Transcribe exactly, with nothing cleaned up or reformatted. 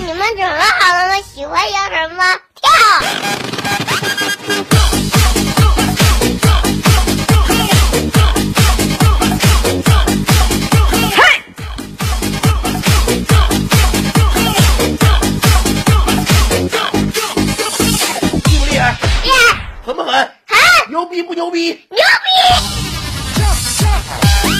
你们准备好了吗？喜欢摇什么？跳！ 厉不厉害？ 厉害！ 狠不狠？ 狠！ 牛逼不牛逼？ 牛逼！